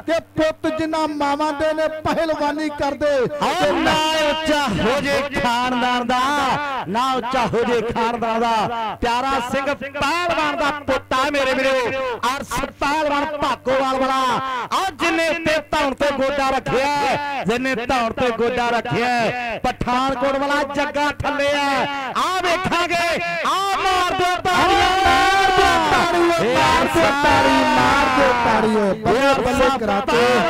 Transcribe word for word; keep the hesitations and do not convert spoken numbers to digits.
कि पुत जिन्ना मावां दे ने पहलवानी कर दे ना उच्चा हो जे खानदान दा ना उच्चा हो जे खानदान दा प्यारा सिंह पहलवान दा पुत्ता मेरे वीरो और पहलवान भागोवाल वाला आ जिन्ने ते धौन ते गोडा रखिया जिन्ने धौन ते गोडा रखिया पठानकोट वाला जग्गा थल्ले है आ वेखांगे आ मार दो ताड़ियां मार दो ताड़ियां मार दो ताड़ियां मार दो ताड़ियां बल्ले बल्ले कराते।